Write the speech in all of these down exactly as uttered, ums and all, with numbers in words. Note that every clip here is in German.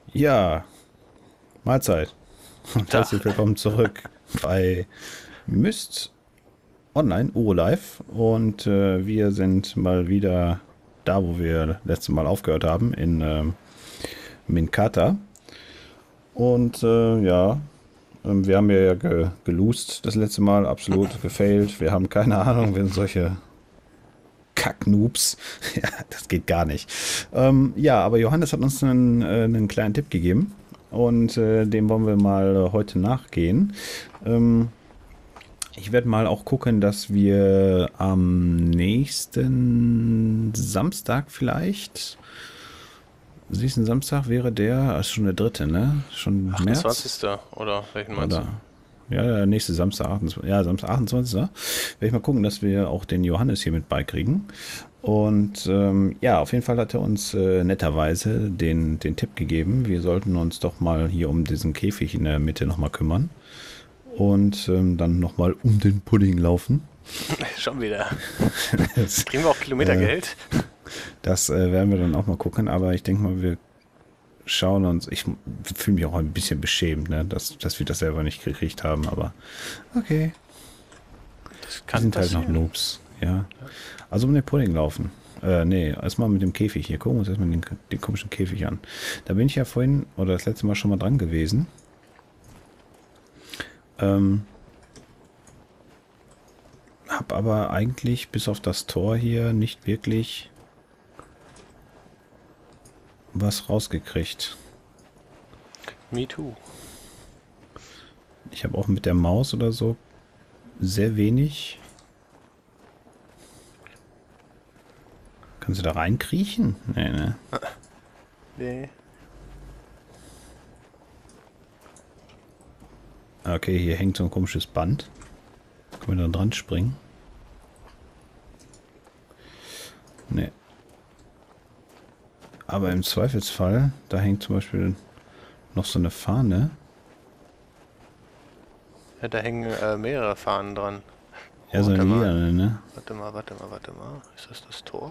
Ja, Mahlzeit und Tag. herzlich willkommen zurück bei Myst Online, Uro Live. Und äh, wir sind mal wieder da, wo wir letztes Mal aufgehört haben, in ähm, Minkata. Und äh, ja, ähm, wir haben ja ge gelost das letzte Mal, absolut gefailt. Wir haben keine Ahnung, wir sind solche Kacknoobs. Ja, das geht gar nicht. Ähm, ja, aber Johannes hat uns einen, äh, einen kleinen Tipp gegeben und äh, dem wollen wir mal äh, heute nachgehen. Ähm, ich werde mal auch gucken, dass wir am nächsten Samstag vielleicht, nächsten Samstag wäre der, das ist schon der dritte, ne? Schon März? achtundzwanzigster Oder welchen meinst du? Oder ja, der nächste Samstag, achtundzwanzigsten Ja, Samstag, achtundzwanzigsten Werde ich mal gucken, dass wir auch den Johannes hier mit beikriegen. Und ähm, ja, auf jeden Fall hat er uns äh, netterweise den, den Tipp gegeben, wir sollten uns doch mal hier um diesen Käfig in der Mitte nochmal kümmern. Und ähm, dann nochmal um den Pudding laufen. Schon wieder. Das, Kriegen wir auch Kilometergeld? das äh, werden wir dann auch mal gucken. Aber ich denke mal, wir schauen uns. Ich fühle mich auch ein bisschen beschämt, ne, dass, dass wir das selber nicht gekriegt haben. Aber okay. Das Wir kann sind halt noch passieren. Noobs. Ja. Also um den Pudding laufen. Äh, nee, erstmal mit dem Käfig hier. Gucken wir uns erstmal den, den komischen Käfig an. Da bin ich ja vorhin oder das letzte Mal schon mal dran gewesen. Ähm, hab aber eigentlich bis auf das Tor hier nicht wirklich was rausgekriegt. Me too. Ich habe auch mit der Maus oder so sehr wenig. Kannst du da reinkriechen? Nee, ne. Nee. Okay, hier hängt so ein komisches Band. Können wir da dran springen? Nee. Aber im Zweifelsfall, da hängt zum Beispiel noch so eine Fahne. Ja, da hängen äh, mehrere Fahnen dran. Ja, so eine warte mal. lilane, ne? Warte mal, warte mal, warte mal. Ist das das Tor?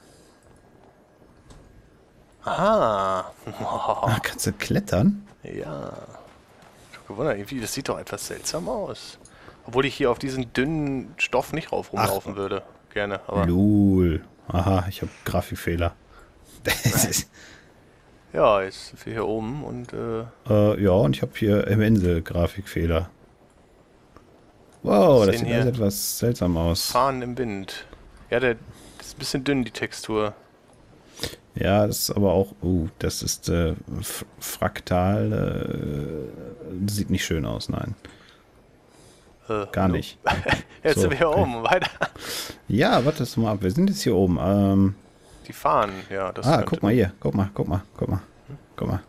Ah. Ah, kannst du klettern? Ja. Ich hab gewundert, irgendwie, das sieht doch etwas seltsam aus. Obwohl ich hier auf diesen dünnen Stoff nicht rauf rumlaufen würde. Gerne, aber Lul. Aha, ich habe Grafikfehler. Das ist, ja, jetzt sind wir hier oben und äh, äh, ja, und ich habe hier immense Grafikfehler. Wow, das sehen sieht alles hier etwas seltsam aus. Fahnen im Wind. Ja, der das ist ein bisschen dünn, die Textur. Ja, das ist aber auch, uh, das ist äh, f- fraktal, äh, sieht nicht schön aus, nein, Äh, gar no. nicht. Jetzt So, sind wir hier okay. oben, weiter. Ja, warte mal ab, wir sind jetzt hier oben. Ähm, Die Fahnen, ja, das ah, könnte... guck mal hier, guck mal, guck mal, guck mal, guck mal.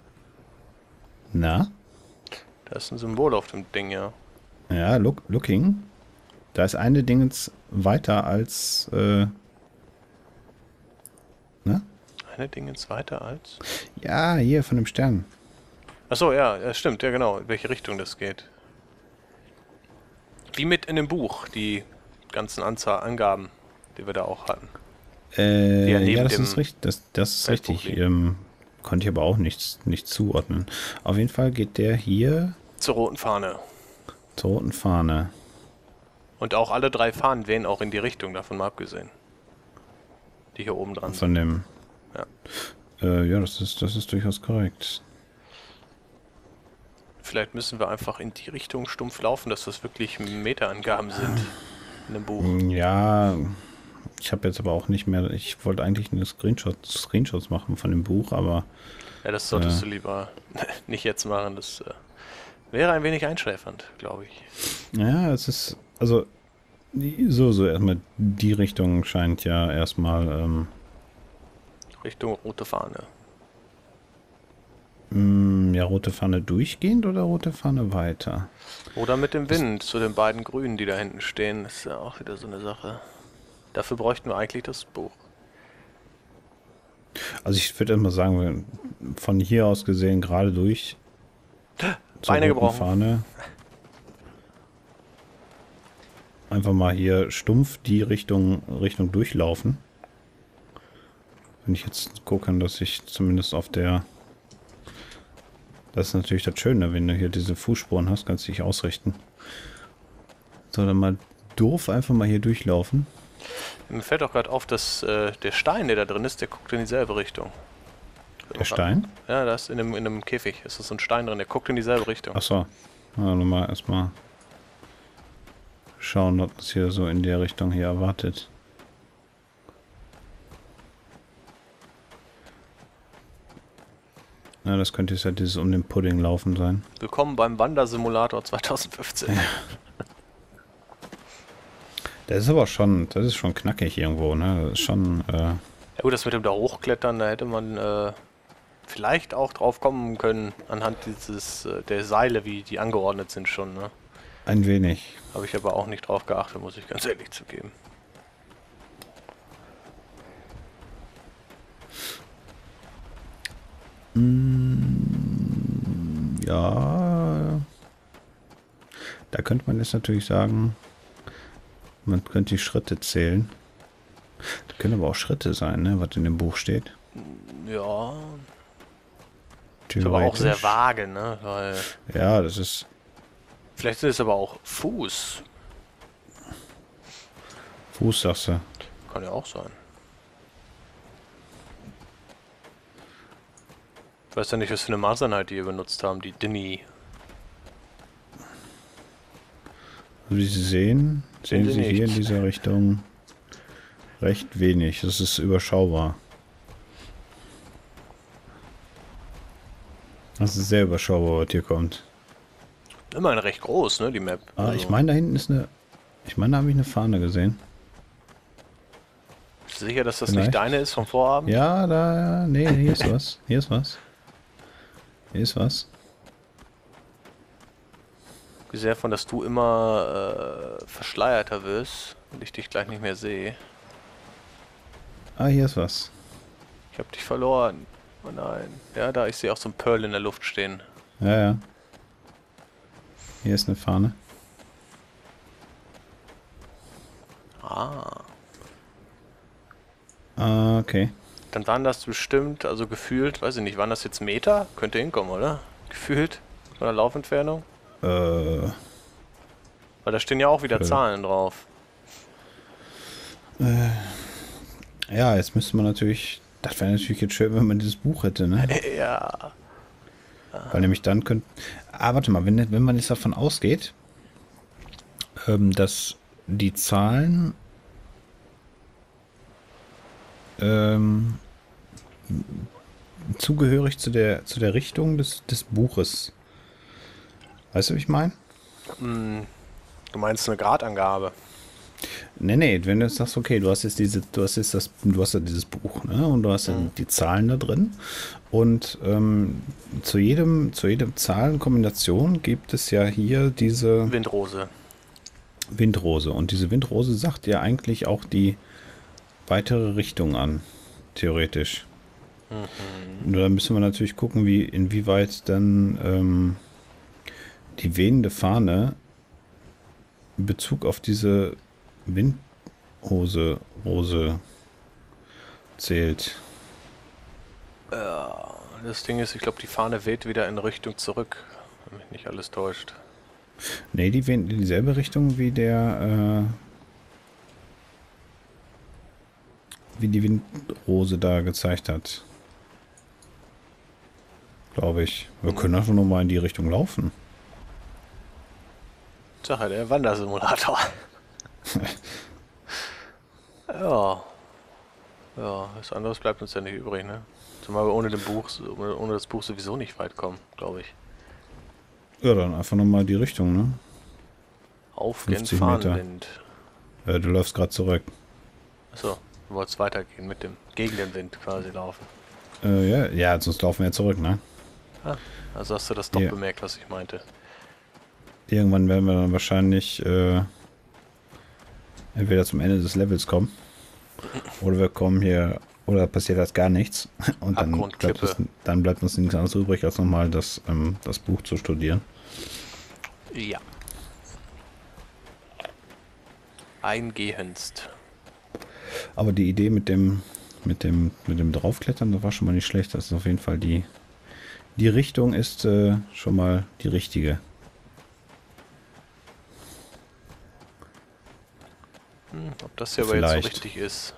Na? Da ist ein Symbol auf dem Ding, ja. Ja, look, looking. Da ist eine Dingens weiter als, äh, ne? Eine Ding jetzt weiter als... Ja, hier von dem Stern. Achso, ja, ja, stimmt, ja genau, in welche Richtung das geht. Wie mit in dem Buch, die ganzen Anzahl Angaben, die wir da auch hatten. Äh, Die ja neben ja, das dem ist richtig. Das, das ist Feldbuch richtig. liegen. Ähm, konnte ich aber auch nicht, nicht zuordnen. Auf jeden Fall geht der hier Zur roten Fahne. zur roten Fahne. Und auch alle drei Fahnen wehen auch in die Richtung, davon mal abgesehen. Die hier oben dran sind. Von dem. Ja. Äh, ja, das ist, das ist durchaus korrekt. Vielleicht müssen wir einfach in die Richtung stumpf laufen, dass das wirklich Meterangaben sind in dem Buch. Ja, ich habe jetzt aber auch nicht mehr. Ich wollte eigentlich eine Screenshot, Screenshots machen von dem Buch, aber Ja, das solltest Äh. du lieber nicht jetzt machen. Das äh, wäre ein wenig einschläfernd, glaube ich. ja, es ist. Also, die- so, so erstmal die Richtung scheint ja erstmal. Ähm, Richtung rote Fahne. mh, ja, rote Fahne durchgehend oder rote Fahne weiter? Oder mit dem Wind zu den beiden Grünen, die da hinten stehen. Das ist ja auch wieder so eine Sache. Dafür bräuchten wir eigentlich das Buch. Also ich würde mal sagen, wir- von hier aus gesehen gerade durch zur Beine roten gebrochen. Fahne. Einfach mal hier stumpf die Richtung, Richtung durchlaufen. Wenn ich jetzt gucke, dass ich zumindest auf der Das ist natürlich das Schöne, wenn du hier diese Fußspuren hast, kannst du dich ausrichten. So, dann mal doof einfach mal hier durchlaufen. Mir fällt auch gerade auf, dass äh, der Stein, der da drin ist, der guckt in dieselbe Richtung. Der Stein? Ja, da ist in einem, in einem Käfig. Ist so ein Stein drin, der guckt in dieselbe Richtung. Achso. Ja, nochmal erstmal schauen, ob es hier so in der Richtung hier erwartet. Na, das könnte jetzt ja dieses um den Pudding laufen sein. Willkommen beim Wandersimulator zweitausendfünfzehn. Ja. Das ist aber schon, das ist schon knackig irgendwo, ne? Das ist schon, äh ja gut, das mit dem da hochklettern, da hätte man äh, vielleicht auch drauf kommen können, anhand dieses, äh, der Seile, wie die angeordnet sind schon, ne? Ein wenig. Habe ich aber auch nicht drauf geachtet, muss ich ganz ehrlich zugeben. Mm, ja. Da könnte man jetzt natürlich sagen, man könnte die Schritte zählen. Das können aber auch Schritte sein, ne, was in dem Buch steht. Ja. Ist aber auch sehr vage, ne? Weil ja, das ist... Vielleicht ist es aber auch Fuß. Fuß, sagst du? Kann ja auch sein. Ich weiß ja nicht, was für eine Maßeinheit die hier benutzt haben, die Dini. Wie Sie sehen, sehen Sie hier in dieser Richtung recht wenig. Das ist überschaubar. Das ist sehr überschaubar, was hier kommt. Immerhin recht groß, ne, die Map. Ah, also. Ich meine, da hinten ist eine... Ich meine, da habe ich eine Fahne gesehen. Bist du sicher, dass das Vielleicht. nicht deine ist vom Vorabend? Ja, da... Nee, hier ist was. Hier ist was. Hier ist was. Ich gehe sehr davon, dass du immer äh, verschleierter wirst und ich dich gleich nicht mehr sehe. Ah, hier ist was. Ich habe dich verloren. Oh nein. Ja, da, ich sehe auch so ein Pearl in der Luft stehen. Ja, ja. Hier ist eine Fahne. Ah. Ah, okay. Dann waren das bestimmt, also gefühlt, weiß ich nicht, waren das jetzt Meter? Könnte hinkommen, oder? Gefühlt? Von der Laufentfernung? Äh... Weil da stehen ja auch wieder äh, Zahlen drauf. Äh, ja, jetzt müsste man natürlich... Das wäre natürlich jetzt schön, wenn man dieses Buch hätte, ne? Ja. Weil nämlich dann könnte... Ah, warte mal, wenn, wenn man jetzt davon ausgeht, ähm, dass die Zahlen ähm, zugehörig zu der, zu der Richtung des, des Buches. Weißt du, wie ich meine? Hm, du meinst eine Gradangabe? Nee, nee, wenn du jetzt sagst, okay, du hast jetzt diese, du hast jetzt das, du hast ja dieses Buch, ne? Und du hast ja Mhm. die Zahlen da drin. Und ähm, zu jedem, zu jedem Zahlenkombination gibt es ja hier diese Windrose. Windrose. Und diese Windrose sagt ja eigentlich auch die weitere Richtung an, theoretisch. Mhm. Nur dann müssen wir natürlich gucken, wie, inwieweit dann ähm, die wehende Fahne in Bezug auf diese Windhose Rose zählt. Ja, das Ding ist, ich glaube, die Fahne weht wieder in Richtung zurück, wenn mich nicht alles täuscht. Nee, die wehen in dieselbe Richtung wie der äh, wie die Windrose da gezeigt hat. Glaube ich. Wir können doch schon nochmal in die Richtung laufen. Sache, der Wandersimulator. Ja. Ja, was anderes bleibt uns ja nicht übrig, ne? Zumal wir ohne, dem Buch, ohne, ohne das Buch sowieso nicht weit kommen, glaube ich. Ja, dann einfach nochmal die Richtung, ne? Auf den fünfzig Meter. Fahnenwind. Äh, du läufst gerade zurück. Achso, du wolltest weitergehen mit dem, gegen den Wind quasi laufen. Äh, ja, ja, sonst laufen wir ja zurück, ne? Ah, also hast du das doch Ja. bemerkt, was ich meinte. Irgendwann werden wir dann wahrscheinlich äh, entweder zum Ende des Levels kommen oder wir kommen hier, oder passiert das gar nichts und dann bleibt, Abgrundklippe. uns, dann bleibt uns nichts anderes übrig, als nochmal das, ähm, das Buch zu studieren. Ja. Eingehendst. Aber die Idee mit dem mit dem mit dem draufklettern, das war schon mal nicht schlecht. Das ist auf jeden Fall die Die Richtung ist äh, schon mal die richtige. Hm, ob das hier aber jetzt Vielleicht. so richtig ist.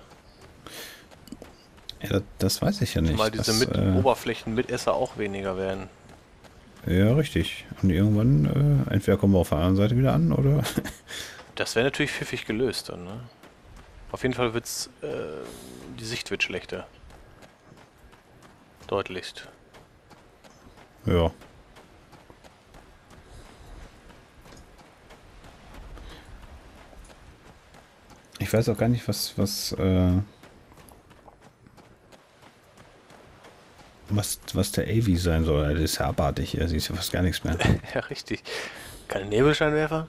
Ja, das, das weiß ich ja nicht. Zumal diese das, mit äh, Oberflächenmitesser auch weniger werden. Ja, richtig. Und irgendwann, äh, entweder kommen wir auf der anderen Seite wieder an, oder? Das wäre natürlich pfiffig gelöst dann, ne? Auf jeden Fall wird's, äh, die Sicht wird schlechter. Deutlichst. Ja. Ich weiß auch gar nicht, was, was, äh, was, was der A V sein soll. Das ist ja abartig hier. Siehst du fast gar nichts mehr. Ja, richtig. Keine Nebelscheinwerfer?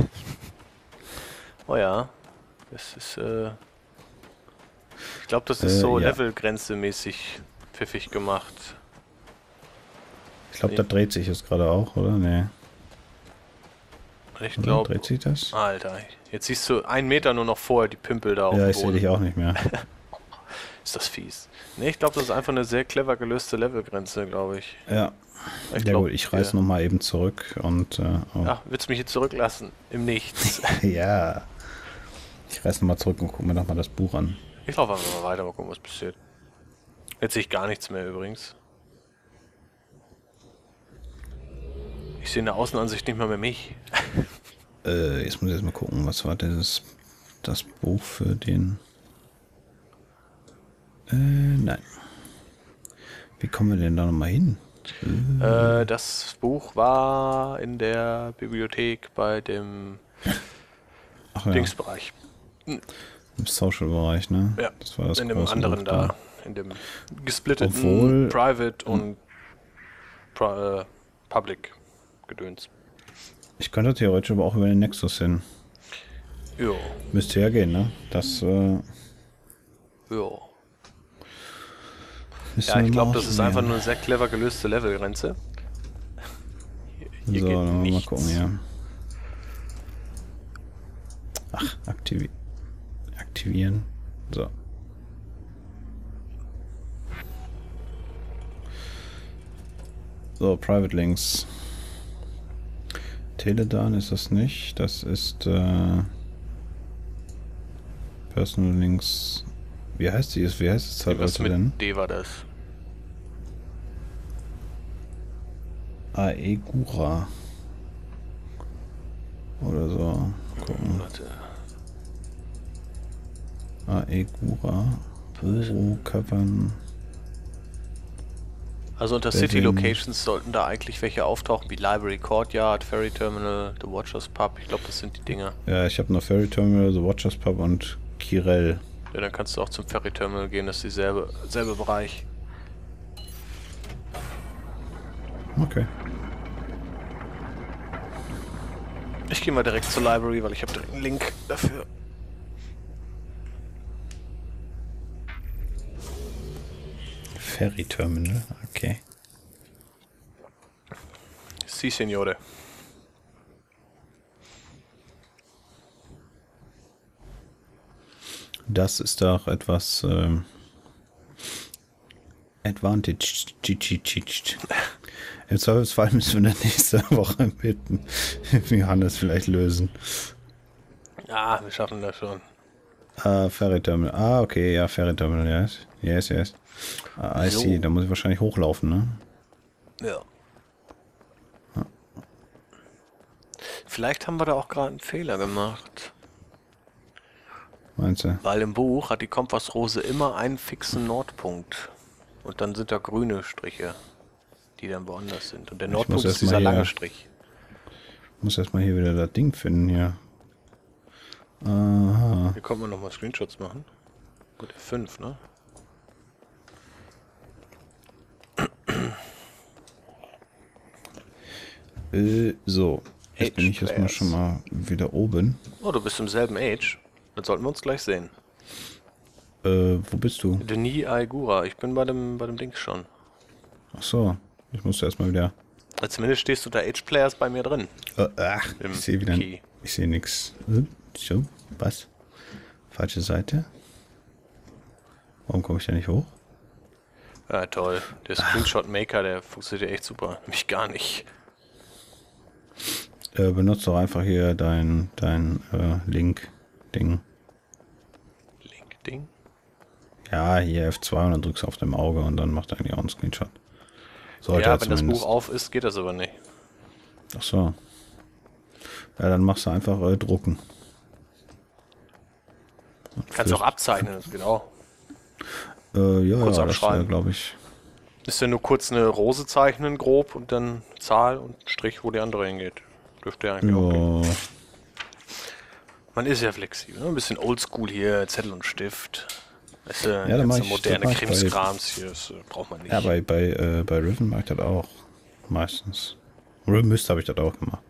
Oh ja. Das ist, äh... Ich glaube, das ist Äh, so ja. Levelgrenze-mäßig pfiffig gemacht. Ich glaube, da dreht sich jetzt gerade auch, oder? Nee. Ich Oder? glaube... Dreht sich das? Alter, jetzt siehst du einen Meter nur noch vorher die Pimpel da auf Ja, dem ich sehe Boden. dich auch nicht mehr. Ist das fies. Ne, ich glaube, das ist einfach eine sehr clever gelöste Levelgrenze, glaube ich. Ja. Ich Ja glaub, gut, ich reiß ja. noch mal eben zurück und... Äh, oh. Ach, willst du mich hier zurücklassen? Im Nichts. Ja. Ich reiß noch mal zurück und guck mir noch mal das Buch an. Ich laufe einfach mal weiter, mal gucken, was passiert. Jetzt sehe ich gar nichts mehr übrigens. Ich sehe in der Außenansicht nicht mal mehr mich. Äh, jetzt muss ich erst mal gucken, was war dieses das Buch für den... Äh, nein. Wie kommen wir denn da nochmal hin? Äh, das Buch war in der Bibliothek bei dem Ach ja, Dingsbereich. im Social-Bereich, ne? Ja, Das war das in dem große anderen Buch da. In dem gesplitteten Obwohl- Private und Pri äh, Public Gedöns. Ich könnte theoretisch aber auch über den Nexus hin. Jo, Müsste ja gehen, ne? Das, äh... jo. müssen Ja, wir ich mal glaube, das ist ausprobieren. einfach nur eine sehr clever gelöste Levelgrenze. Hier, hier So, geht dann wollen wir mal nichts. gucken, ja. Ach, aktivi aktivieren. So. So, Private Links. Teledan ist das nicht. Das ist äh, Personal Links. Wie heißt die? Wie heißt es halt Was heute mit denn? D war das? Aegura. Oder so. Gucken. Warte. Aegura. Boro, Cavern. Also unter Berlin. City Locations sollten da eigentlich welche auftauchen, wie Library Courtyard, Ferry Terminal, The Watchers Pub. Ich glaube, das sind die Dinger. Ja, ich habe noch Ferry Terminal, The Watchers Pub und Kirel. Ja, dann kannst du auch zum Ferry Terminal gehen, das ist dieselbe, selbe Bereich. Okay. Ich gehe mal direkt zur Library, weil ich habe direkt einen Link dafür. Ferry Terminal, okay. Si, Signore. Das ist doch etwas ähm, Advantage. Im Zweifelsfall müssen wir dann nächste Woche mit Johannes vielleicht lösen. Ja, wir schaffen das schon. Ah, Ferry Terminal. Ah, okay, ja, Ferry Terminal, yes. Yes, yes. Ah, I So. see, da muss ich wahrscheinlich hochlaufen, ne? Ja. Vielleicht haben wir da auch gerade einen Fehler gemacht. Meinst du? Weil im Buch hat die Kompassrose immer einen fixen Nordpunkt. Und dann sind da grüne Striche, die dann woanders sind. Und der Ich Nordpunkt muss ist erst mal dieser hier- lange Strich. Ich muss erstmal hier wieder das Ding finden hier. Aha. Hier kommt man nochmal Screenshots machen. Gut, F fünf, ne? Äh, so. Jetzt bin ich jetzt mal Age schon mal wieder oben. Oh, du bist im selben Age. Dann sollten wir uns gleich sehen. Äh, wo bist du? Denis Aigura, ich bin bei dem, bei dem Dings schon. Ach so. Ich muss erstmal wieder. Also zumindest stehst du da Age Players bei mir drin. Äh, ach, Im ich sehe wieder. Key. Ich sehe nichts. Hm? So, was? Falsche Seite? Warum komme ich da nicht hoch? Ja, toll. Der Screenshot Maker, der funktioniert ja echt super. Mich gar nicht. Äh, benutzt doch einfach hier dein, dein äh, Link-Ding. Link-Ding? Ja, hier F zwei und dann drückst du auf dem Auge und dann macht er eigentlich auch einen Screenshot. Sollte Ja, er wenn das zumindest. Buch auf ist, geht das aber nicht. Ach so. Ja, dann machst du einfach äh, drucken. Kannst auch abzeichnen, das geht auch. Äh, ja, Kurz ja, das abschreiben. glaube ich. Ist ja nur kurz eine Rose zeichnen, grob, und dann Zahl und Strich, wo die andere hingeht. Dürfte ja eigentlich auch gehen. Ja, Man ist ja flexibel, ne? Ein bisschen oldschool hier, Zettel und Stift. Weißt du, Ja, ja, dann mach ganze ich- moderne das mach ich bei- Krimskrams hier, das äh, braucht man nicht. ja bei, bei, äh, bei Riven mache ich das auch. Meistens. Oder Mist habe ich das auch gemacht.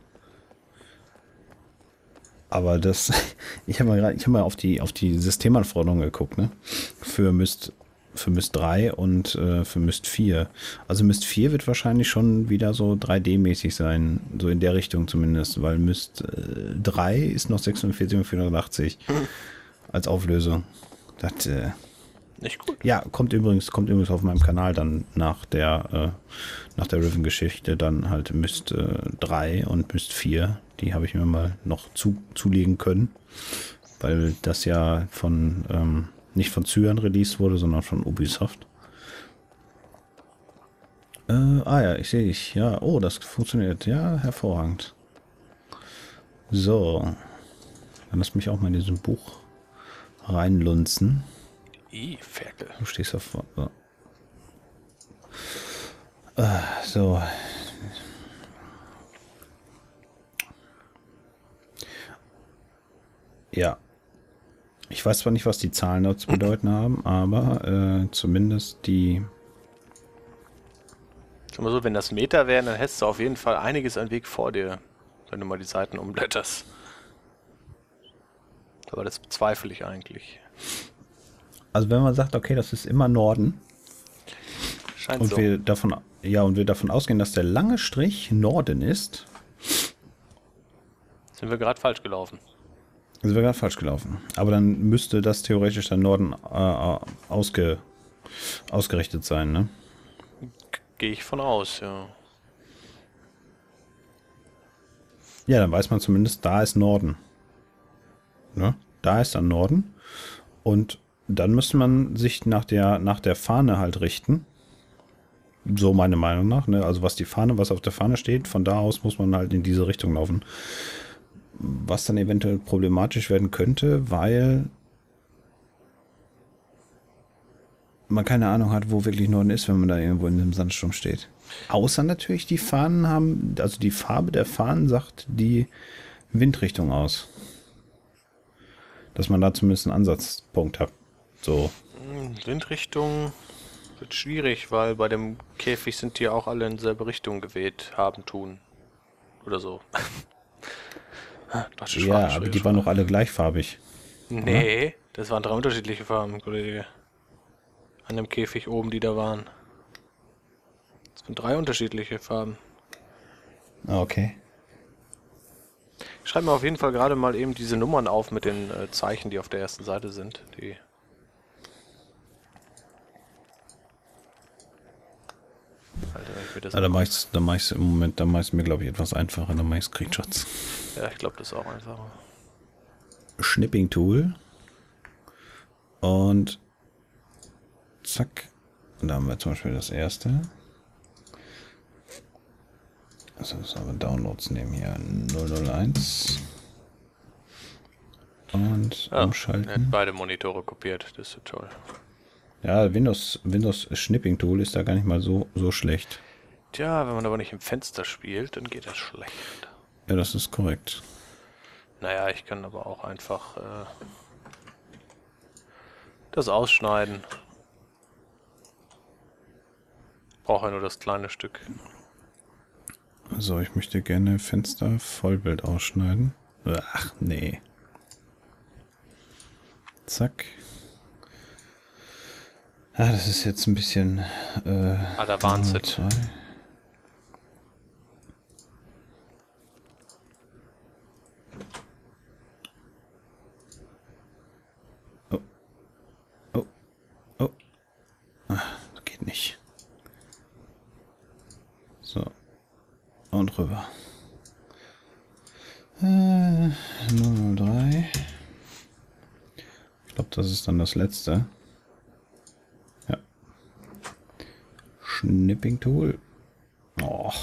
Aber das, ich habe mal gerade, ich habe mal auf die, auf die Systemanforderungen geguckt, ne? Für Myst, für Myst drei und äh, für Myst vier. Also Myst vier wird wahrscheinlich schon wieder so drei D-mäßig sein, so in der Richtung zumindest, weil Myst äh, drei ist noch sechshundertvierzig und vierhundertachtzig als Auflösung. Das, äh, Nicht gut. ja, kommt übrigens, kommt übrigens auf meinem Kanal dann nach der, äh, nach der Riven-Geschichte dann halt Myst äh, drei und Myst vier. Die habe ich mir mal noch zu, zulegen können, weil das ja von, ähm, nicht von Cyan released wurde, sondern von Ubisoft. Äh, ah ja, ich sehe dich. Ja, oh, das funktioniert. Ja, hervorragend. So. Dann lass mich auch mal in diesem Buch reinlunzen. I, Ferkel. Du stehst davor. So. Äh, so. Ja. Ich weiß zwar nicht, was die Zahlen dort zu bedeuten haben, aber äh, zumindest die. Sag mal so, wenn das Meter wären, dann hättest du auf jeden Fall einiges an Weg vor dir, wenn du mal die Seiten umblätterst. Aber das bezweifle ich eigentlich. Also wenn man sagt, okay, das ist immer Norden Scheint und so. wir davon, ja, und wir davon ausgehen, dass der lange Strich Norden ist, Sind wir gerade falsch gelaufen. sind wir gerade falsch gelaufen. Aber dann müsste das theoretisch der Norden äh, ausge, ausgerichtet sein, ne? Gehe ich von aus, ja. Ja, dann weiß man zumindest, da ist Norden. Ne? Da ist dann Norden. Und dann müsste man sich nach der, nach der Fahne halt richten. So meine Meinung nach. Ne? Also was die Fahne, was auf der Fahne steht, von da aus muss man halt in diese Richtung laufen. Was dann eventuell problematisch werden könnte, weil man keine Ahnung hat, wo wirklich Norden ist, wenn man da irgendwo in einem Sandsturm steht. Außer natürlich die Fahnen haben, also die Farbe der Fahnen sagt die Windrichtung aus. Dass man da zumindest einen Ansatzpunkt hat. So. Hm, Windrichtung wird schwierig, weil bei dem Käfig sind die auch alle in dieselbe Richtung geweht haben, tun. Oder so. Deutsche Ja, Sprache, aber schwere die waren Sprache. doch alle gleichfarbig. Nee, das waren drei unterschiedliche Farben, Kollege. An dem Käfig oben, die da waren. Das sind drei unterschiedliche Farben. Ah, okay. Ich schreibe mir auf jeden Fall gerade mal eben diese Nummern auf mit den äh, Zeichen, die auf der ersten Seite sind. Die Alter, ich will das Ah, da mache ich da mach ich's im Moment, da mache ich mir, glaube ich, etwas einfacher. Da mache ich Screenshots. Ja, ich glaube, das ist auch einfacher. Schnipping Tool. Und zack. Und da haben wir zum Beispiel das erste. Also müssen wir aber Downloads nehmen hier. null null eins. Und Ja, er umschalten. hat beide Monitore kopiert, das ist so toll. Ja, Windows, Windows Schnipping Tool ist da gar nicht mal so, so schlecht. Tja, wenn man aber nicht im Fenster spielt, dann geht das schlecht. Ja, das ist korrekt. Naja, ich kann aber auch einfach äh, das ausschneiden. Brauche ja nur das kleine Stück. So, ich möchte gerne Fenster Vollbild ausschneiden. Ach, nee. Zack. Ah, das ist jetzt ein bisschen... Äh, Ah, da waren sie. zwei. Oh. Oh. Oh. Ah, das geht echt nicht. So. Und rüber. Äh, null null drei. Ich glaube, das ist dann das letzte. Ja. Schnipping Tool. Oh.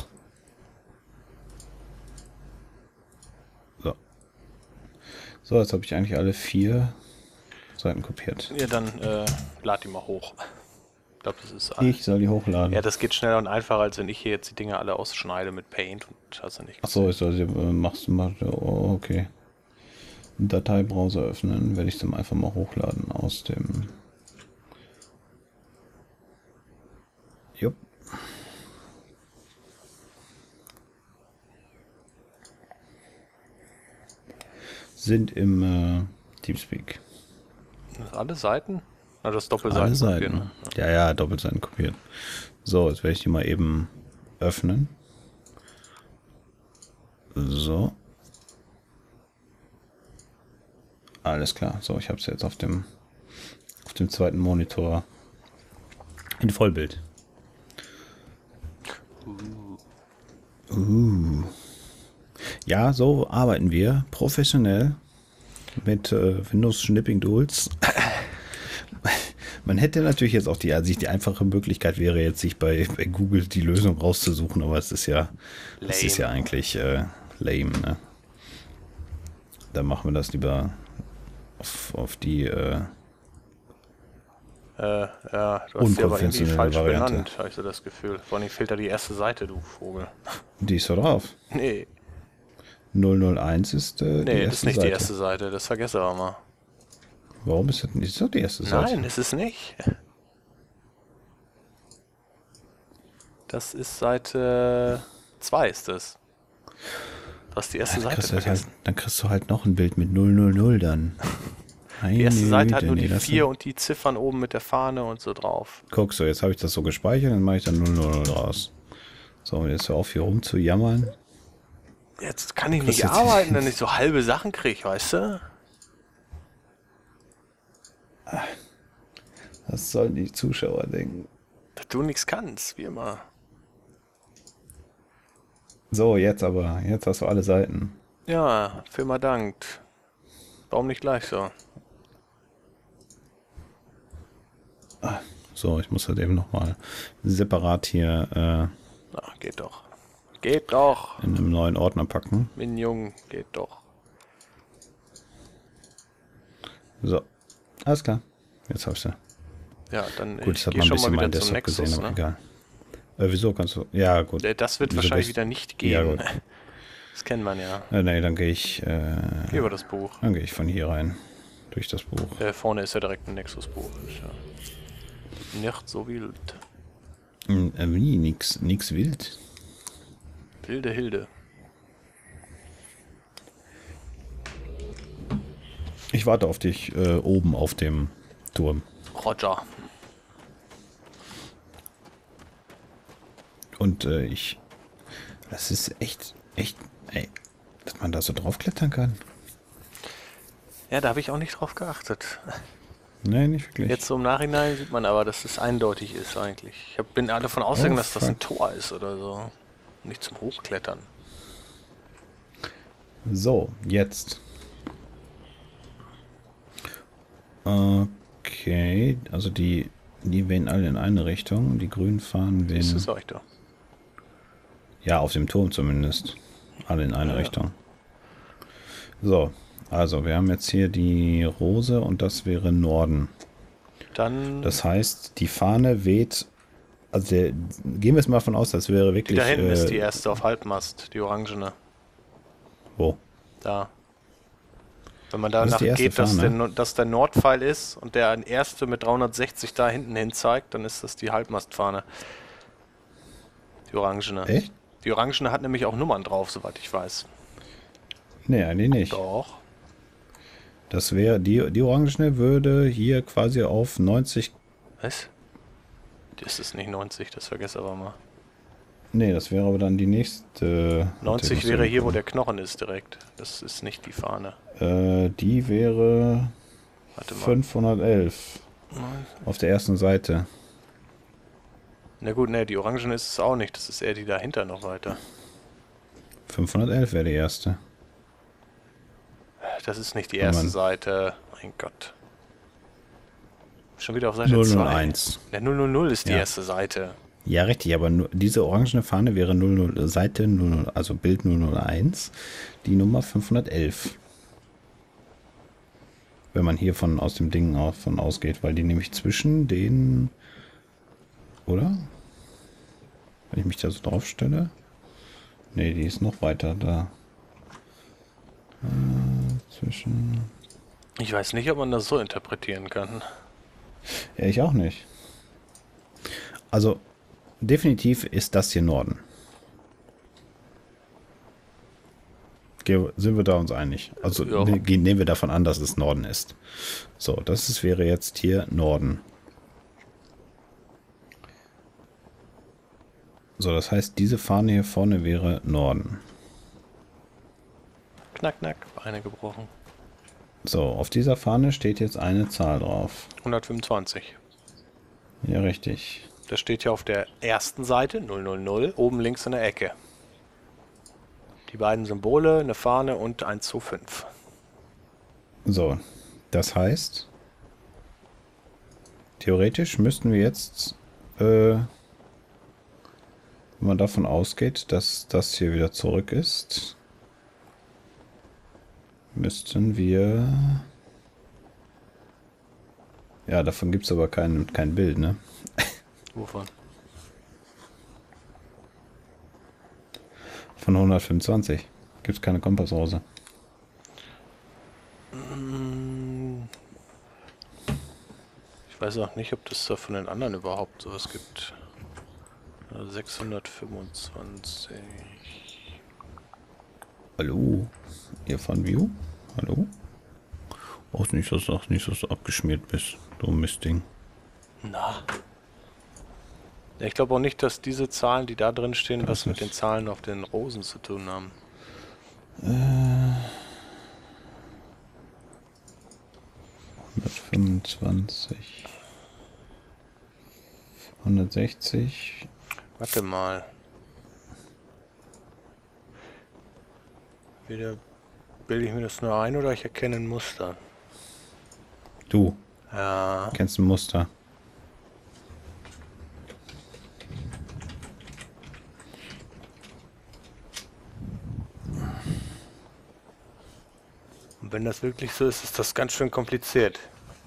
So. So, jetzt habe ich eigentlich alle vier Seiten kopiert. Ja, dann äh, lad die mal hoch. Ich glaube, das ist Ich soll die hochladen. Ja, das geht schneller und einfacher, als wenn ich hier jetzt die Dinge alle ausschneide mit Paint und hast du nicht. Achso, ich soll sie äh, machst, machst, oh, okay. Dateibrowser öffnen, werde ich dann einfach mal hochladen aus dem. Jupp. Sind im äh, Teamspeak. Alle Seiten? Also das Alle Doppelseiten Seiten. kopieren. Ja, ja, Doppelseiten kopiert. So, jetzt werde ich die mal eben öffnen. So. Alles klar. So, ich habe es jetzt auf dem auf dem zweiten Monitor in Vollbild. Uh. Uh. Ja, so arbeiten wir professionell mit äh, Windows Schnipping Tools. Man hätte natürlich jetzt auch die, also die einfache Möglichkeit wäre jetzt, sich bei, bei Google die Lösung rauszusuchen, aber es ist ja, es ist ja eigentlich äh, lame, ne? Dann machen wir das lieber auf, auf die äh, äh, ja, du hast sie aber irgendwie falsch Variante. benannt, habe ich so das Gefühl. Vor allem fehlt da die erste Seite, du Vogel. Die ist da drauf. Nee. null null eins ist äh, die Nee, erste das ist nicht Seite. die erste Seite, das vergesse aber mal. Warum ist das nicht? Ist doch die erste Seite. Nein, ist es nicht. Das ist Seite zwei ist es. Du hast die erste Ja, dann, Seite kriegst du halt, vergessen. dann kriegst du halt noch ein Bild mit null null null dann. Die erste Meine Seite hat Güte, nur nee, die das- vier und die Ziffern oben mit der Fahne und so drauf. Guck so, jetzt habe ich das so gespeichert, dann mache ich dann null null null raus. So, und jetzt hör auf hier rumzujammern. Jetzt kann ich Das nicht jetzt- arbeiten, wenn ich so halbe Sachen kriege, weißt du? Was sollen die Zuschauer denken? Dass du nichts kannst, wie immer. So, jetzt aber. Jetzt hast du alle Seiten. Ja, Firma dankt. Warum nicht gleich so? So, ich muss halt eben nochmal separat hier Ach, geht doch. Geht doch. äh, in einem neuen Ordner packen. Min Jung, geht doch. So, alles klar. Jetzt hab ich sie. Ja, dann Gut, ich das hat geh man ein schon mal bisschen wieder mein zum Desktop Nexus, gesehen, aber ne? egal. Äh, wieso kannst du? Ja, gut. Äh, Das wird Wieso wahrscheinlich bist- wieder nicht Ja, gehen. gut. Das kennen man ja. Äh, nee, dann gehe ich, äh, Geh über das Buch. dann gehe ich von hier rein. Durch das Buch. Äh, vorne ist ja direkt ein Nexus-Buch. Ist ja nicht so wild. Hm, äh, wie? Nix, nix wild. Wilde Hilde. Ich warte auf dich äh, oben auf dem Turm. Roger. Und äh, ich. Das ist echt, echt, ey, dass man da so draufklettern kann. Ja, da habe ich auch nicht drauf geachtet. Nee, nicht wirklich. Jetzt so im Nachhinein sieht man aber, dass es eindeutig ist eigentlich. Ich hab, bin davon ausgegangen, Oh, dass das ein fuck. Tor ist oder so. Nicht zum Hochklettern. So, jetzt. Okay, also die, die wehen alle in eine Richtung. Die grünen fahren Das wehen. ist euch doch. Ja, auf dem Turm zumindest. Alle in eine Ja. Richtung. So, also wir haben jetzt hier die Rose und das wäre Norden. Dann Das heißt, die Fahne weht. Also der, gehen wir jetzt mal von aus, das wäre die wirklich. da hinten äh, ist die erste auf Halbmast, die orangene. Wo? Da. Wenn man danach Das ist die erste geht, dass der, Fahne. No- dass der Nordpfeil ist und der erste mit dreihundertsechzig da hinten hin zeigt, dann ist das die Halbmastfahne. Die orangene. Echt? Die orangene hat nämlich auch Nummern drauf, soweit ich weiß. Nee, eigentlich nicht. Doch. Das wäre, die, die Orangene würde hier quasi auf neunzig. Was? Das ist nicht neunzig, das vergesse aber mal. Nee, das wäre aber dann die nächste. neunzig Warte, wäre muss hier, wo ich der Knochen ist direkt. Das ist nicht die Fahne. mal- Äh, die wäre Warte mal. fünfhundertelf auf der ersten Seite. Na gut, ne, die Orangen ist es auch nicht. Das ist eher die dahinter noch weiter. fünfhundertelf wäre die erste. Das ist nicht die Wenn erste man- Seite. Mein Gott. Schon wieder auf Seite null null zwei. eins. Der null null null ist die Ja. erste Seite. Ja, richtig, aber nur, diese orangene Fahne wäre null null, Seite null null, also Bild null null eins, die Nummer fünfhundertelf. Wenn man hier von aus dem Ding auch von ausgeht, weil die nämlich zwischen den, oder? Wenn ich mich da so drauf stelle. Ne, die ist noch weiter da. Äh, zwischen. Ich weiß nicht, ob man das so interpretieren kann. Ja, ich auch nicht. Also, definitiv ist das hier Norden. Ge- Sind wir da uns einig? Also Ja. ne- gehen- nehmen wir davon an, dass es Norden ist. So, das ist, wäre jetzt hier Norden. So, das heißt, diese Fahne hier vorne wäre Norden. Knack, knack, Beine gebrochen. So, auf dieser Fahne steht jetzt eine Zahl drauf. hundertfünfundzwanzig. Ja, richtig. Das steht ja auf der ersten Seite, null null null, oben links in der Ecke. Die beiden Symbole, eine Fahne und eins zwei fünf. So, das heißt, theoretisch müssten wir jetzt, äh, wenn man davon ausgeht, dass das hier wieder zurück ist, müssten wir... Ja, davon gibt es aber kein, kein Bild, ne? Wovon? Von hundertfünfundzwanzig. Gibt es keine Kompassrose. Ich weiß auch nicht, ob das da von den anderen überhaupt sowas gibt. sechshundertfünfundzwanzig. Hallo? Ihr von View? Hallo? Auch nicht, dass du nicht, dass du abgeschmiert bist. Du Mistding. Na. Ja, ich glaube auch nicht, dass diese Zahlen, die da drin stehen, Das was mit ist- den Zahlen auf den Rosen zu tun haben. hundertfünfundzwanzig. hundertsechzig. Warte mal. Wieder bilde ich mir das nur ein oder ich erkenne ein Muster. Du Ja. kennst ein Muster. Und wenn das wirklich so ist, ist das ganz schön kompliziert.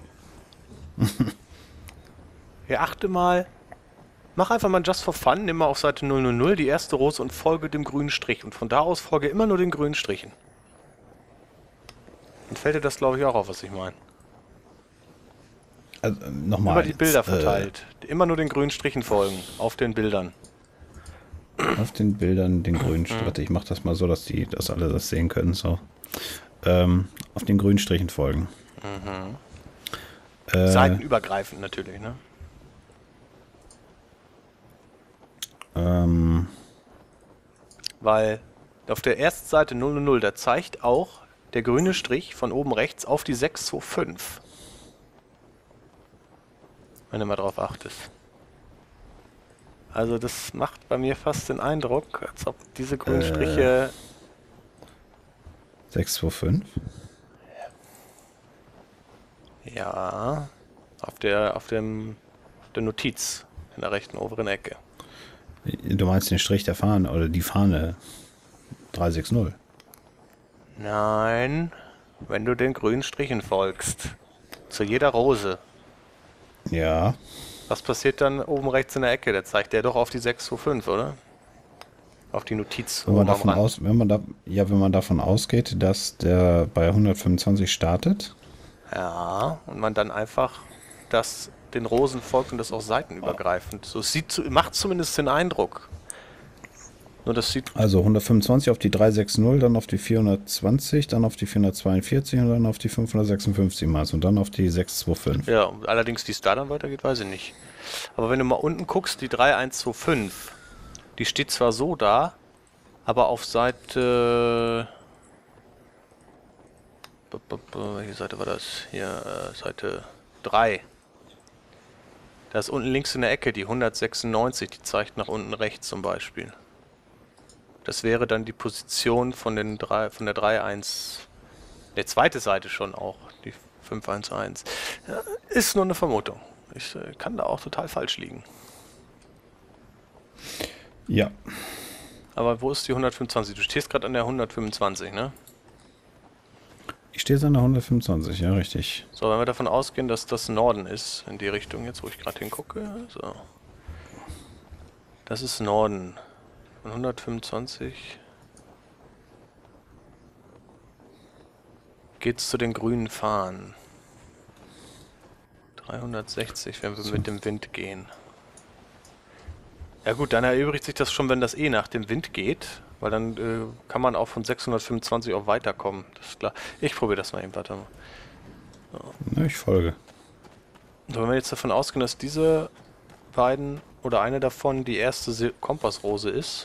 Ja, achte mal. Mach einfach mal Just for Fun, nimm mal auf Seite null null null die erste Rose und folge dem grünen Strich. Und von da aus folge immer nur den grünen Strichen. Dann fällt dir das, glaube ich, auch auf, was ich meine. Also, äh, nochmal. Immer die Bilder jetzt, verteilt. Immer nur den grünen Strichen folgen. Auf den Bildern. Äh, auf den Bildern den grünen Strich. Warte, ich mach das mal so, dass die, dass alle das sehen können. So. Ähm, auf den grünen Strichen folgen. Äh, Seitenübergreifend natürlich, ne? ähm, Weil auf der ersten Seite null null null, da zeigt auch der grüne Strich von oben rechts auf die sechs zwei fünf. Wenn du mal drauf achtest. Also das macht bei mir fast den Eindruck, als ob diese grünen Äh. Striche... sechs zwei fünf. Ja, auf der, auf dem, auf der Notiz in der rechten oberen Ecke. Du meinst den Strich der Fahne oder die Fahne drei sechs null. Nein, wenn du den grünen Strichen folgst. Zu jeder Rose. Ja. Was passiert dann oben rechts in der Ecke? Der zeigt der doch auf die sechs zwei fünf, oder? Auf die Notiz. Wenn man oben am davon Rand. aus, wenn man da, ja, wenn man davon ausgeht, dass der bei hundertfünfundzwanzig startet. Ja, und man dann einfach das, den Rosen folgt und das auch seitenübergreifend. So es sieht, zu- macht zumindest den Eindruck. Nur das sieht, Also hundertfünfundzwanzig auf die drei sechs null, dann auf die vierhundertzwanzig, dann auf die vierhundertzweiundvierzig und dann auf die fünfhundertsechsundfünfzig mal und dann auf die sechs zwei fünf. ja, allerdings wie es da dann weitergeht, weiß ich nicht. Aber wenn du mal unten guckst, die drei eins zwei fünf, die steht zwar so da, aber auf Seite... B- b- b- Welche Seite war das? Hier, äh, Seite drei. Da ist unten links in der Ecke die hundertsechsundneunzig, die zeigt nach unten rechts zum Beispiel. Das wäre dann die Position von, den drei, von der drei eins, der zweite Seite schon auch, die fünf eins eins. Ja, ist nur eine Vermutung. Ich äh, kann da auch total falsch liegen. Ja. Aber wo ist die hundertfünfundzwanzig? Du stehst gerade an der hundertfünfundzwanzig, ne? Ich stehe jetzt an der hundertfünfundzwanzig, ja, richtig. So, wenn wir davon ausgehen, dass das Norden ist, in die Richtung jetzt, wo ich gerade hingucke. So. Das ist Norden. Von hundertfünfundzwanzig geht's zu den grünen Fahnen. dreihundertsechzig, wenn wir so mit dem Wind gehen. Ja gut, dann erübrigt sich das schon, wenn das eh nach dem Wind geht, weil dann äh, kann man auch von sechshundertfünfundzwanzig auch weiterkommen. Das ist klar. Ich probiere das mal eben, warte mal. So. Na, ich folge. So, wenn wir jetzt davon ausgehen, dass diese beiden oder eine davon die erste Kompassrose ist.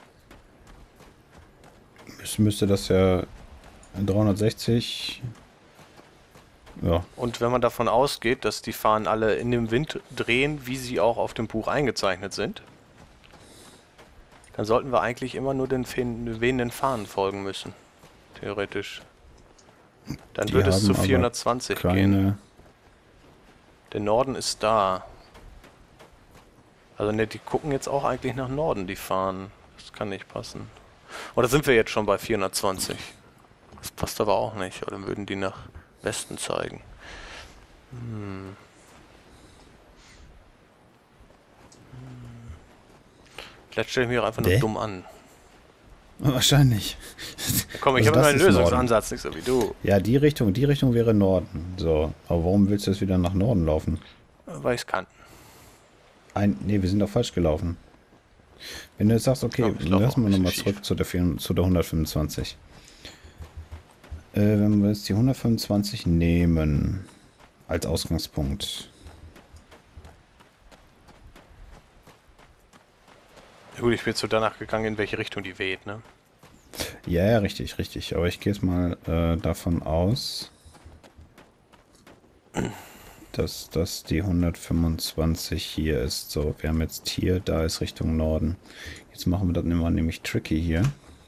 Müsste das ja dreihundertsechzig. Ja. Und wenn man davon ausgeht, dass die Fahnen alle in dem Wind drehen, wie sie auch auf dem Buch eingezeichnet sind, dann sollten wir eigentlich immer nur den wehenden Fahnen folgen müssen. Theoretisch. Dann Die würde es zu haben aber vierhundertzwanzig keine... gehen. Der Norden ist da. Also ne, die gucken jetzt auch eigentlich nach Norden, die Fahnen. Das kann nicht passen. Oder sind wir jetzt schon bei vierhundertzwanzig? Das passt aber auch nicht. Oder würden die nach Westen zeigen? Hm. Vielleicht stelle ich mich auch einfach nur Dä? dumm an. Wahrscheinlich. Ja, komm, ich Also habe das einen ist Lösungsansatz, nicht so wie du. Ja, die Richtung, die Richtung wäre Norden. So, aber warum willst du jetzt wieder nach Norden laufen? Weil ich es kann. Ein, nee, wir sind doch falsch gelaufen. Wenn du jetzt sagst, okay, Ja, ich lauf lassen auch wir ein nochmal bisschen zurück zu der, vier- zu der hundertfünfundzwanzig. Äh, wenn wir jetzt die hundertfünfundzwanzig nehmen als Ausgangspunkt. Ja, gut, ich bin jetzt so danach gegangen, in welche Richtung die weht, ne? Ja, ja, richtig, richtig. Aber ich gehe jetzt mal äh, davon aus, dass das die hundertfünfundzwanzig hier ist. So, wir haben jetzt hier, da ist Richtung Norden. Jetzt machen wir das immer nämlich tricky hier.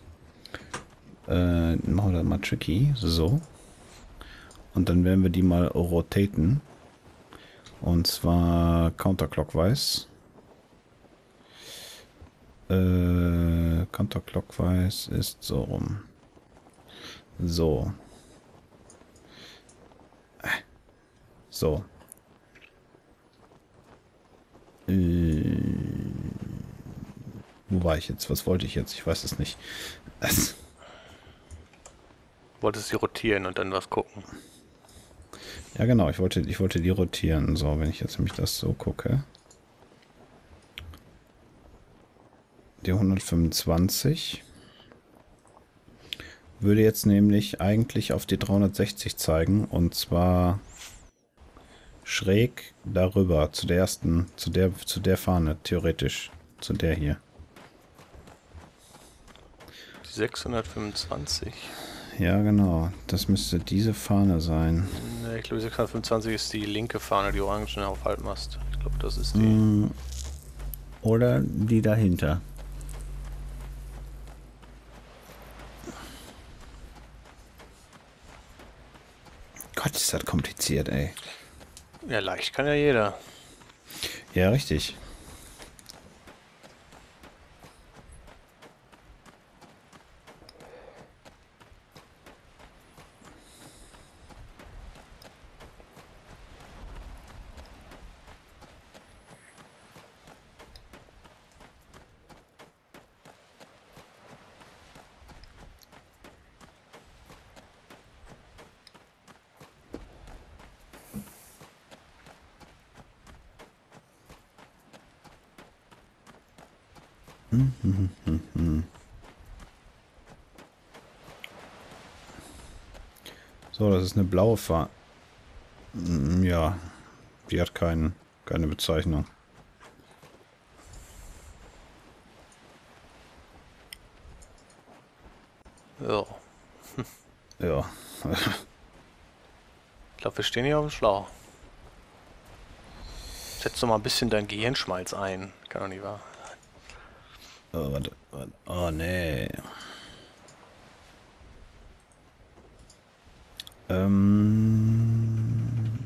Äh, machen wir das mal tricky. So. Und dann werden wir die mal rotaten. Und zwar counterclockwise. Äh, counterclockwise ist so rum. So. So. Äh, wo war ich jetzt? Was wollte ich jetzt? Ich weiß es nicht. Das, Wolltest sie rotieren und dann was gucken. ja genau, ich wollte, ich wollte die rotieren. So, wenn ich jetzt nämlich das so gucke. Die hundertfünfundzwanzig würde jetzt nämlich eigentlich auf die dreihundertsechzig zeigen, und zwar schräg darüber, zu der ersten, zu der, zu der Fahne, theoretisch, zu der hier. Die sechshundertfünfundzwanzig. Ja, genau, das müsste diese Fahne sein. Ne, ich glaube, die sechshundertfünfundzwanzig ist die linke Fahne, die orange auf Halbmast. Ich glaube, das ist die. Mm, Oder die dahinter. Gott, ist das kompliziert, ey. Ja, leicht kann ja jeder. Ja, richtig. So, das ist eine blaue Fahne. Ja, die hat keinen, keine Bezeichnung. Ja. Ja. Ich glaube, wir stehen hier auf dem Schlauch. Setz doch mal ein bisschen dein Gehirnschmalz ein. Kann doch nicht wahr. Oh, warte, warte. Oh, nee. Ähm.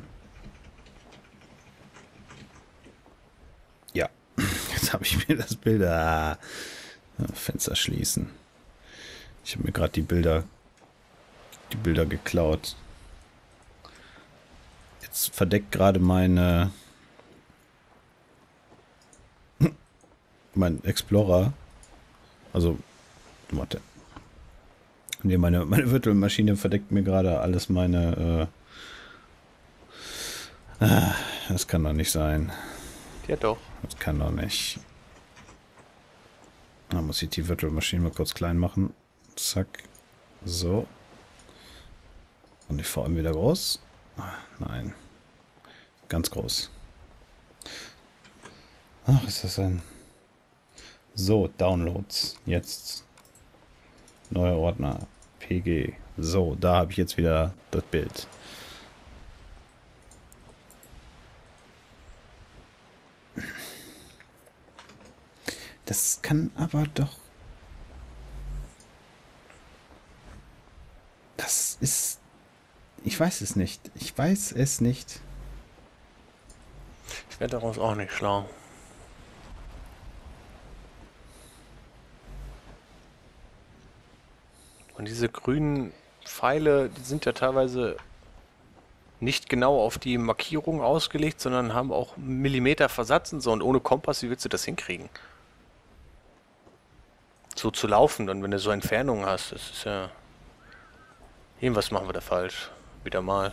Ja. Jetzt habe ich mir das Bild. Ah, Fenster schließen. Ich habe mir gerade die Bilder. Die Bilder geklaut. Jetzt verdeckt gerade meine. Mein Explorer. Also. Warte. Nee, meine, meine Virtual-Maschine verdeckt mir gerade alles meine. Äh, ah, das kann doch nicht sein. Ja doch. Das kann doch nicht. Da muss ich die Virtual-Maschine mal kurz klein machen. Zack. So. Und die V M wieder groß. Nein. Ganz groß. Ach, ist das ein... So, Downloads. Jetzt. Neuer Ordner. P G. So, da habe ich jetzt wieder das Bild. Das kann aber doch... Das ist... Ich weiß es nicht. Ich weiß es nicht. Ich werde daraus auch nicht schlau. Und diese grünen Pfeile, die sind ja teilweise nicht genau auf die Markierung ausgelegt, sondern haben auch Millimeter Versatz und so. Und ohne Kompass, wie willst du das hinkriegen? So zu laufen, und wenn du so Entfernungen hast, das ist ja... Irgendwas machen wir da falsch. Wieder mal.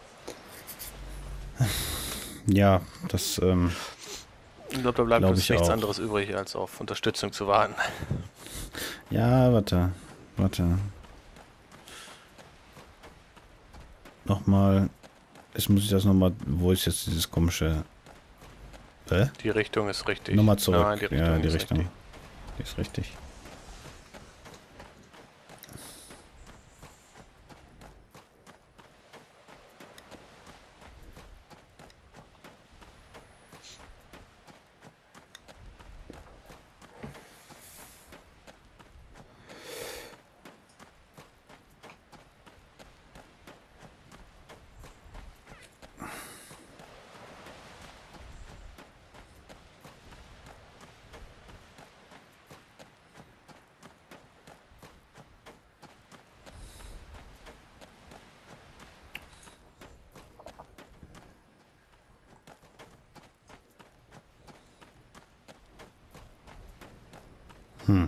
Ja, das... Ähm, Ich glaube, da bleibt glaub uns ich nichts auch. anderes übrig, als auf Unterstützung zu warten. Ja, warte. Warte. Nochmal. Jetzt muss ich das nochmal. Wo ist jetzt dieses komische. Hä? Die Richtung ist richtig. Nochmal zurück. Nein, die Richtung ja, die ist Richtung. richtig. Die ist richtig. Hm.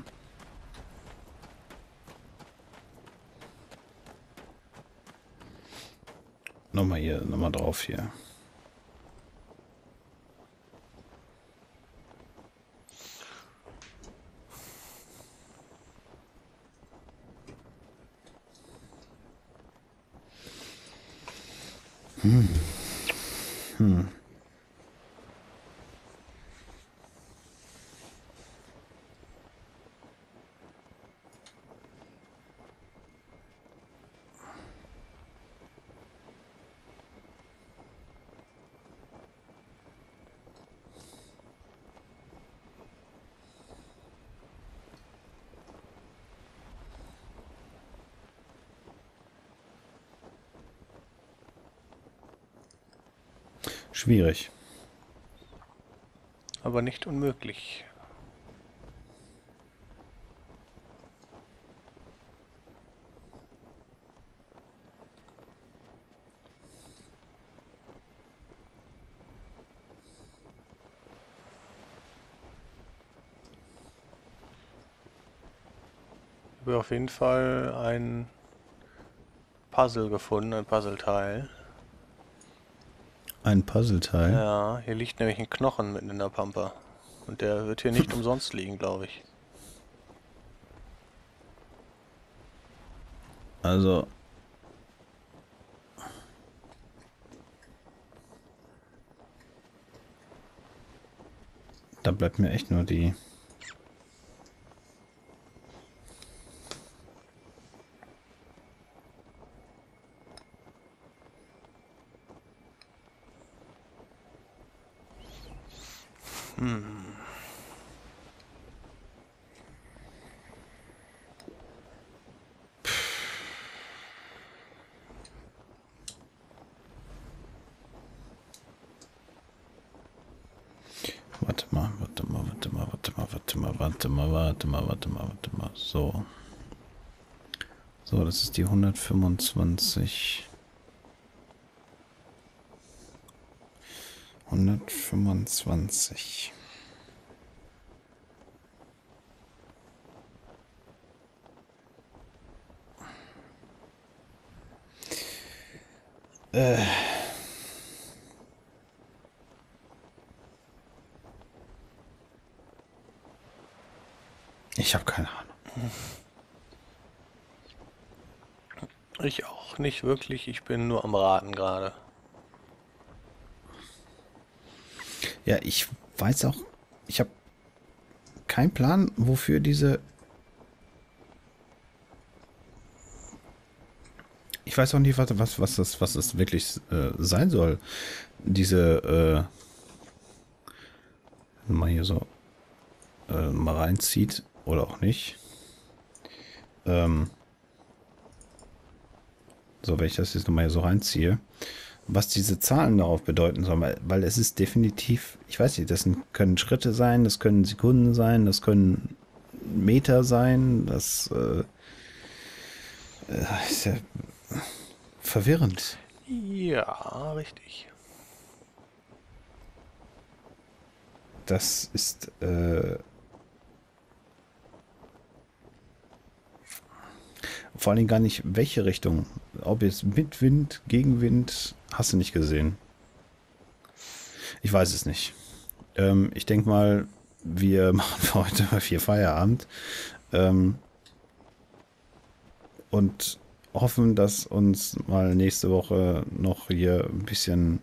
Nochmal hier, nochmal drauf hier. Hm. Hm. Schwierig. Aber nicht unmöglich. Ich habe auf jeden Fall ein Puzzle gefunden, ein Puzzleteil. Ein Puzzleteil. Ja, hier liegt nämlich ein Knochen mitten in der Pampa. Und der wird hier nicht umsonst liegen, glaube ich. Also. Da bleibt mir echt nur die. Warte mal, warte mal, warte mal, warte mal, warte mal, warte mal, warte mal, warte mal, warte mal. So. So, das ist die hundertfünfundzwanzig. hundertfünfundzwanzig. Äh. Ich habe keine Ahnung. Ich auch nicht wirklich. Ich bin nur am Raten gerade. Ja, ich weiß auch, ich habe keinen Plan, wofür diese... Ich weiß auch nicht, was, was, was, das, was das wirklich äh, sein soll. Diese, äh, wenn man hier so äh, mal reinzieht oder auch nicht. Ähm, so, wenn ich das jetzt nochmal hier so reinziehe, was diese Zahlen darauf bedeuten sollen, weil, weil es ist definitiv, ich weiß nicht, das sind, können Schritte sein, das können Sekunden sein, das können Meter sein, das äh, äh, ist ja verwirrend. Ja, richtig. Das ist äh, vor allem gar nicht, welche Richtung. Ob jetzt mit Wind, Gegenwind, hast du nicht gesehen. Ich weiß es nicht. Ähm, ich denke mal, wir machen für heute mal vier Feierabend. Ähm, und hoffen, dass uns mal nächste Woche noch hier ein bisschen,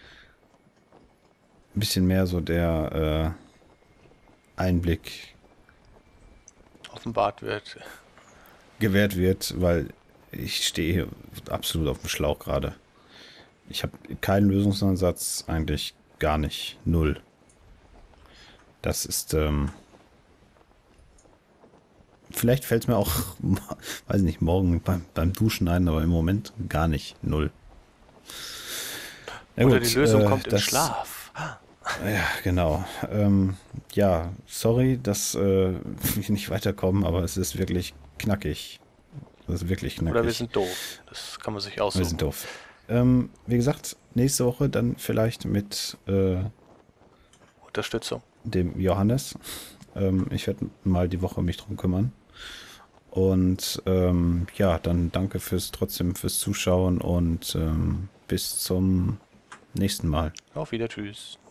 ein bisschen mehr so der äh, Einblick Offenbart wird. gewährt wird, weil ich stehe hier absolut auf dem Schlauch gerade. Ich habe keinen Lösungsansatz, eigentlich gar nicht. Null. Das ist, ähm, vielleicht fällt es mir auch, weiß nicht, morgen beim, beim Duschen ein, aber im Moment gar nicht. Null. Ja, Oder gut, die Lösung äh, kommt im das, Schlaf. Ja, genau. Ähm, ja, sorry, dass äh, wir nicht weiterkommen, aber es ist wirklich knackig. Das ist wirklich knackig. Oder wir sind doof. Das kann man sich Wir aussuchen. sind doof. Ähm, wie gesagt, nächste Woche dann vielleicht mit äh, Unterstützung. dem Johannes. Ähm, ich werde mal die Woche mich drum kümmern. Und ähm, ja, dann danke fürs trotzdem fürs Zuschauen und ähm, bis zum nächsten Mal. Auf wieder, tschüss.